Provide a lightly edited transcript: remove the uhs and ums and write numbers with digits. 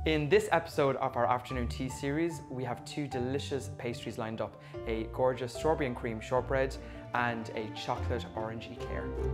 In this episode of our afternoon tea series, we have two delicious pastries lined up, a gorgeous strawberry and cream shortbread and a chocolate orange eclair.